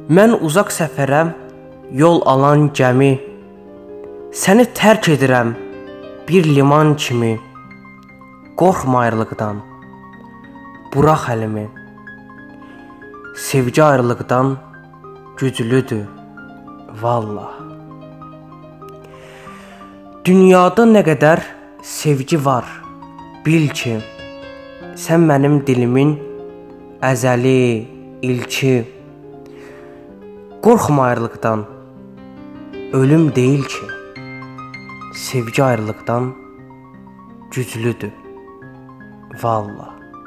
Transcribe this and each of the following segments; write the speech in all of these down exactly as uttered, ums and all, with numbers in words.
Mən uzaq səfərəm, yol alan gəmi. Səni tərk edirəm bir liman kimi. Qorxma ayrılıqdan, burax əlimi. Sevgi ayrılıqdan güclüdür, vallah. Dünyada nə qədər sevgi var, bil ki, sən mənim dilimin əzəli, ilki. Qorxma ayrılıqdan, ölüm deyil ki, sevgi ayrılıqdan güclüdür, vallah.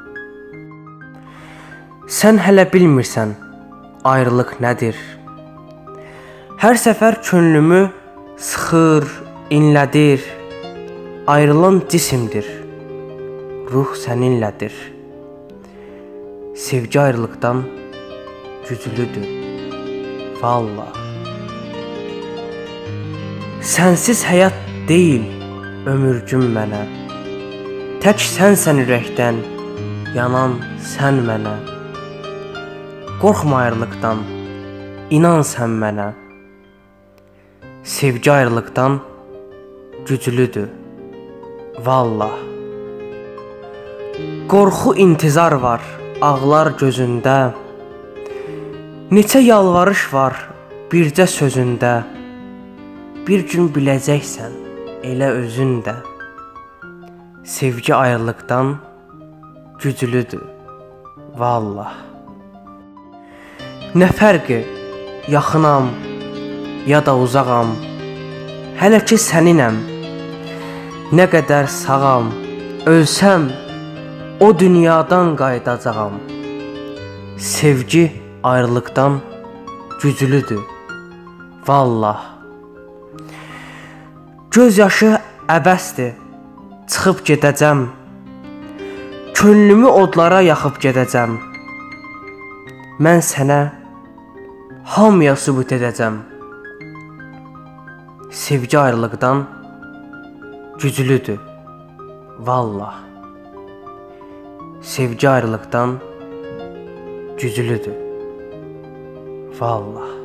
Sən hələ bilmirsən ayrılıq nədir. Hər səfər könlümü sıxır, inlədir. Ayrılan cisimdir, ruh səninlədir. Sevgi ayrılıqdan güclüdür, vallah. Sənsiz həyat deyil ömürcüm mənə. Tək sənsən ürəkdən, yanan sən mənə. Qorxma ayrılıqdan, inan sən mənə. Sevgi ayrılıqdan güclüdür, vallah. Qorxu intizar var, ağlar gözündə. Neçə yalvarış var bircə sözündə. Bir gün biləcəksən elə özün də. Sevgi ayrılıqdan güclüdür, vallah. Nə fərqi, yaxınam ya da uzağam, hələ ki səninəm. Nə qədər sağam, ölsəm o dünyadan qayıdacağam. Sevgi ayrılıqdan güclüdür, vallah. Göz yaşı əbəsdir, çıxıb gedəcəm. Könlümü odlara yaxıb gedəcəm. Mən sənə hamıya sübut edəcəm. Sevgi ayrılıqdan güclüdür, vallah. Sevgi ayrılıqdan güclüdür, vallah.